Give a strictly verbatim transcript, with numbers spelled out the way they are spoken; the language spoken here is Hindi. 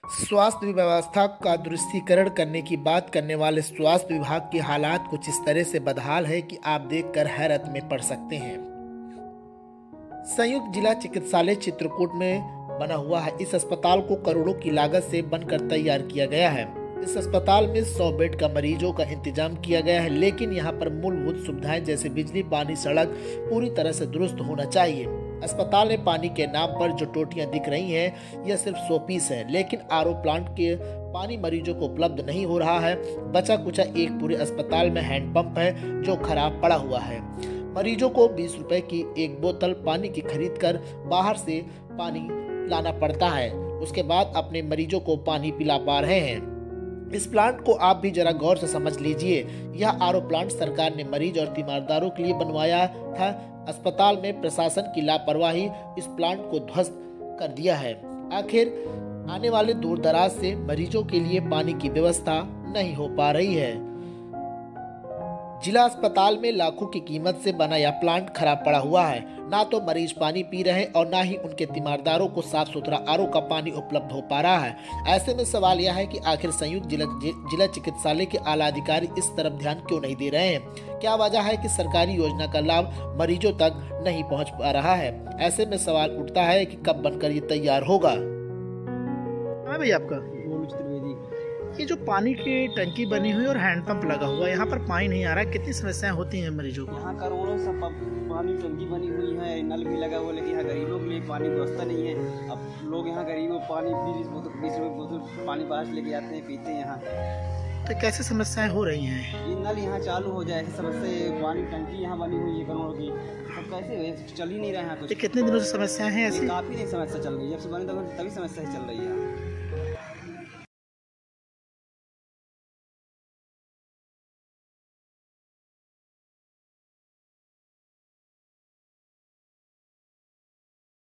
स्वास्थ्य व्यवस्था का दुरुस्तीकरण करने की बात करने वाले स्वास्थ्य विभाग के हालात कुछ इस तरह से बदहाल है कि आप देखकर हैरत में पड़ सकते हैं। संयुक्त जिला चिकित्सालय चित्रकूट में बना हुआ है। इस अस्पताल को करोड़ों की लागत से बनकर तैयार किया गया है। इस अस्पताल में सौ बेड का मरीजों का इंतजाम किया गया है, लेकिन यहाँ पर मूलभूत सुविधाएं जैसे बिजली, पानी, सड़क पूरी तरह से दुरुस्त होना चाहिए। अस्पताल में पानी के नाम पर जो टोटियां दिख रही हैं, यह सिर्फ सौ पीस है, लेकिन आर ओ प्लांट के पानी मरीजों को उपलब्ध नहीं हो रहा है। बचा कुचा एक पूरे अस्पताल में हैंडपंप है जो खराब पड़ा हुआ है। मरीजों को बीस रुपए की एक बोतल पानी की खरीद कर बाहर से पानी लाना पड़ता है, उसके बाद अपने मरीजों को पानी पिला पा रहे हैं। इस प्लांट को आप भी जरा गौर से समझ लीजिए। यह आर ओ प्लांट सरकार ने मरीज और तीमारदारों के लिए बनवाया था। अस्पताल में प्रशासन की लापरवाही इस प्लांट को ध्वस्त कर दिया है। आखिर आने वाले दूर दराज से मरीजों के लिए पानी की व्यवस्था नहीं हो पा रही है। जिला अस्पताल में लाखों की कीमत से बना यह प्लांट खराब पड़ा हुआ है। ना तो मरीज पानी पी रहे हैं और ना ही उनके तीमारदारों को साफ सुथरा आर ओ का पानी उपलब्ध हो पा रहा है। ऐसे में सवाल यह है कि आखिर संयुक्त जिला जिला चिकित्सालय के आला अधिकारी इस तरफ ध्यान क्यों नहीं दे रहे हैं? क्या वजह है कि सरकारी योजना का लाभ मरीजों तक नहीं पहुंच पा रहा है? ऐसे में सवाल उठता है कि कब बनकर ये तैयार होगा। हाँ भैया, आपका ये जो पानी की टंकी बनी हुई और हैंडपंप लगा हुआ है, यहाँ पर पानी नहीं आ रहा है, कितनी समस्याएं होती हैं मरीजों को? यहाँ करोड़ों सब पानी टंकी बनी हुई है, नल भी लगा हुआ, लेकिन यहाँ गरीबों के लिए पानी व्यवस्था नहीं है। अब लोग यहाँ गरीबों पानी बीस बोतल बीस रुपये बोतल पानी बाहर से लेके आते हैं, पीते हैं यहाँ। तो कैसे समस्याएं हो रही हैं? ये नल यहाँ चालू हो जाए, समस्या पानी टंकी यहाँ बनी हुई है करोड़ों की, अब कैसे चल ही नहीं रहा है कुछ। कितने दिनों से समस्याएं हैं ऐसी? काफ़ी दिन समस्या चल रही है, जब से बनी तभी समस्या चल रही है।